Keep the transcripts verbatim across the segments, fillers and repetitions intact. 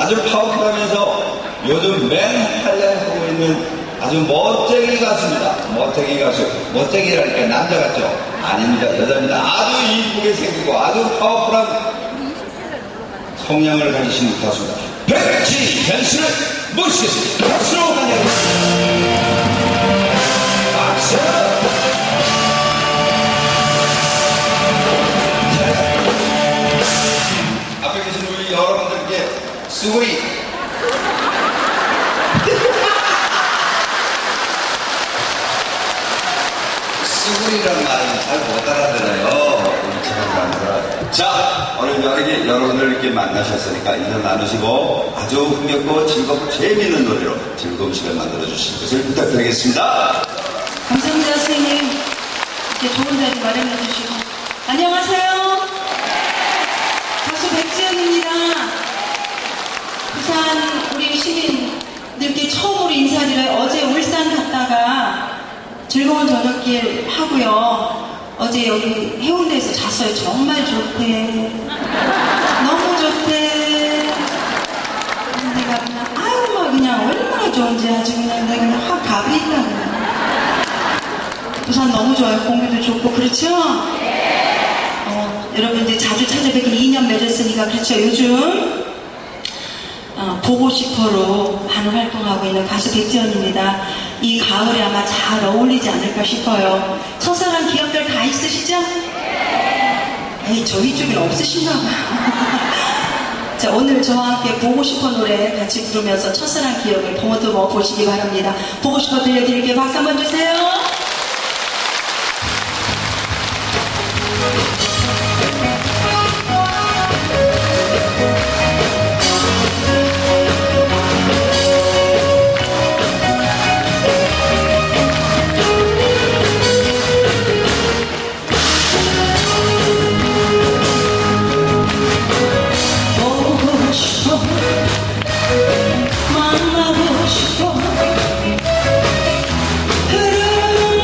아주 파워풀하면서 요즘 맨할래 하고 있는 아주 멋쟁이 가수입니다. 멋쟁이 가수. 멋쟁이라니까 남자 같죠? 아닙니다. 여자입니다. 아주 이쁘게 생기고 아주 파워풀한 성량을 가지신 가수입니다. 백지현 씨를 모시겠습니다. 박수로 환영합니다. 박수! 앞에 계신 우리 여러분들께 수고이 수고이란 말은 잘 못 알아들어요. 자, 오늘 여기 여러분들 이렇게 만나셨으니까 인사 나누시고 아주 흥겹고 즐겁고 재미있는 노래로 즐거운 시간 만들어주실 것을 부탁드리겠습니다. 감사합니다, 선생님. 이렇게 좋은 자리 마련해 주시고. 안녕하세요. 가수 백지연입니다. 부산 우리 시민들께 처음으로 인사드려요. 어제 울산 갔다가 즐거운 저녁길 하고요. 어제 여기 해운대에서 잤어요. 정말 좋대. 너무 좋대. 내가 그냥 아유 막 그냥 얼마나 좋은지 아주 그냥 내가 그냥 확 가비 있다 그냥. 부산 너무 좋아요. 공기도 좋고 그렇죠? 어, 여러분 이제 자주 찾아뵙기 이 년 맺었으니까 그렇죠. 요즘 어, 보고 싶어로 하는 활동하고 있는 가수 백지연입니다. 이 가을에 아마 잘 어울리지 않을까 싶어요. 첫사랑 기억들 다 있으시죠? 에이, 저희 쪽엔 없으신가 봐요. 자, 오늘 저와 함께 보고 싶어 노래 같이 부르면서 첫사랑 기억을 더듬어 보시기 바랍니다. 보고 싶어 들려드릴게요. 박수 한번 주세요. 만나고 싶어 흐르는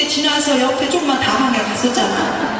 지나서 옆에 조금만 다방에 갔었잖아.